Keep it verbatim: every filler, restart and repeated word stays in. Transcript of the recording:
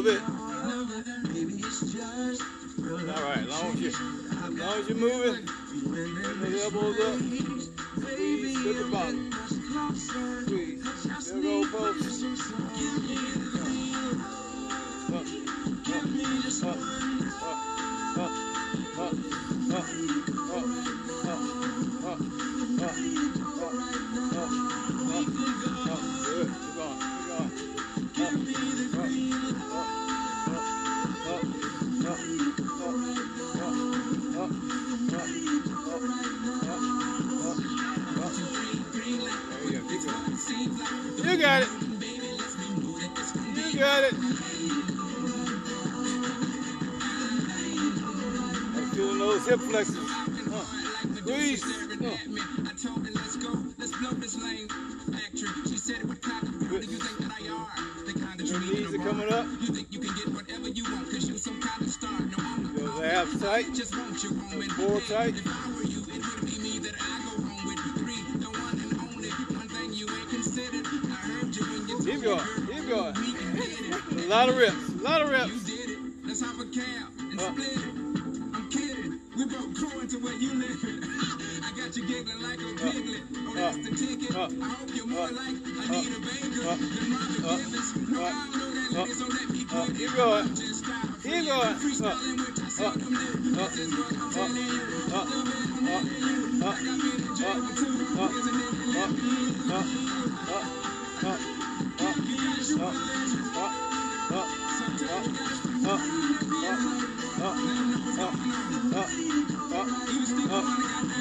bit. All right, as long as you, as long as you're moving, bring the elbows up, squeeze to the bottom. Squeeze. There go, folks. Up, up, up, up, up, up, up, up, up, up, up, up, up, up. Good. Keep going. Keep going. Up, up, up, up, up, up, up, up, up, up, up, up. There you go. Keep going. You got it. You got it. I'm feeling those hip flexors. Uh, squeeze. Uh. Good. Your knees are coming up. Your abs tight. Core tight. Keep going. Keep going. A lot of reps. A lot of reps. Let's have a cab and Uh. split it. I'm kidding. We both growing to where you live. I got you giggling like a piglet. Oh, that's the ticket. I hope you're more like I need a banger than Robin Givens. No, I don't know that lady, so let me quit. Keep going. Keep going. Freestyling with I saw them live. This is what I'm telling you. Love it, I'm living. I got me in the jail with two. Here's a nigga left me. You gotta shoot my legend. Sometimes you gotta stop Up, up, up, up, up, up, up, up, up,